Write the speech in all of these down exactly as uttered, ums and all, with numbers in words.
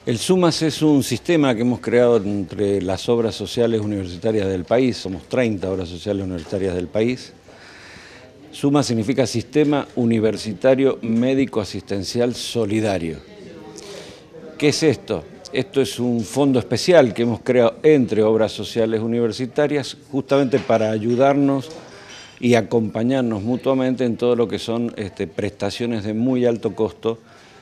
El SUMAS es un sistema que hemos creado entre las obras sociales universitarias del país, somos treinta obras sociales universitarias del país. SUMAS significa Sistema Universitario Médico Asistencial Solidario. ¿Qué es esto? Esto es un fondo especial que hemos creado entre obras sociales universitarias justamente para ayudarnos y acompañarnos mutuamente en todo lo que son este, prestaciones de muy alto costo,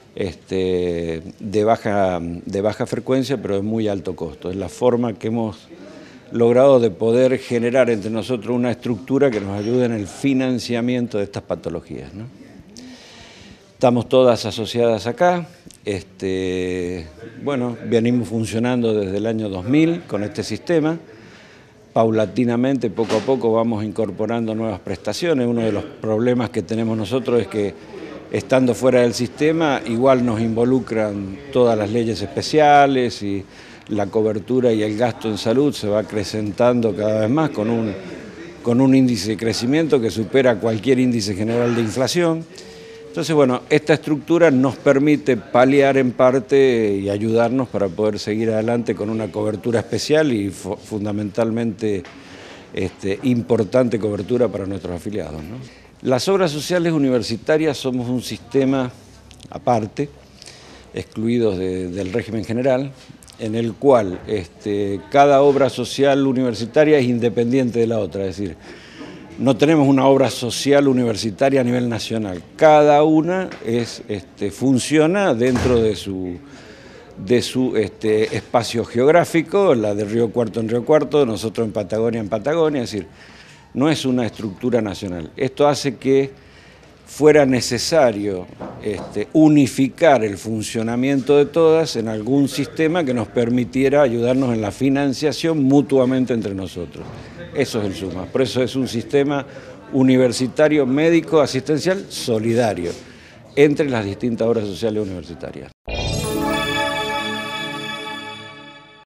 este, de, baja, de baja frecuencia, pero de muy alto costo. Es la forma que hemos logrado de poder generar entre nosotros una estructura que nos ayude en el financiamiento de estas patologías, ¿no? Estamos todas asociadas acá. Este, bueno, venimos funcionando desde el año dos mil con este sistema. Paulatinamente, poco a poco, vamos incorporando nuevas prestaciones. Uno de los problemas que tenemos nosotros es que, estando fuera del sistema, igual nos involucran todas las leyes especiales y la cobertura y el gasto en salud se va acrecentando cada vez más con un, con un índice de crecimiento que supera cualquier índice general de inflación. Entonces, bueno, esta estructura nos permite paliar en parte y ayudarnos para poder seguir adelante con una cobertura especial y fundamentalmente este, importante cobertura para nuestros afiliados, ¿no? Las obras sociales universitarias somos un sistema aparte, excluidos de, del régimen general, en el cual este, cada obra social universitaria es independiente de la otra, es decir, no tenemos una obra social universitaria a nivel nacional. Cada una es, este, funciona dentro de su, de su este, espacio geográfico, la de Río Cuarto en Río Cuarto, nosotros en Patagonia en Patagonia, es decir, no es una estructura nacional. Esto hace que fuera necesario este, unificar el funcionamiento de todas en algún sistema que nos permitiera ayudarnos en la financiación mutuamente entre nosotros. Eso es el SUMAS, por eso es un sistema universitario médico asistencial solidario entre las distintas obras sociales universitarias.